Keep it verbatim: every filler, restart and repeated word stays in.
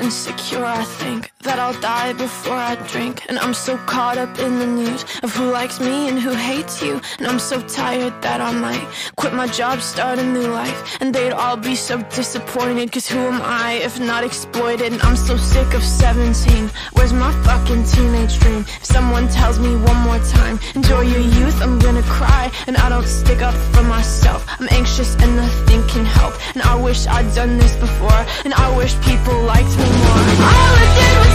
insecure, I think that I'll die before I drink. And I'm so caught up in the news of who likes me and who hates you. And I'm so tired that I might quit my job, start a new life. And they'd all be so disappointed, cause who am I if not exploited? And I'm so sick of seventeen, where's my fucking teenage dream? If someone tells me one more time, enjoy your youth, I'm gonna cry. And I don't stick up for myself, I'm anxious and nothing can help. And I wish I'd done this before, and I wish people liked me more. All I did was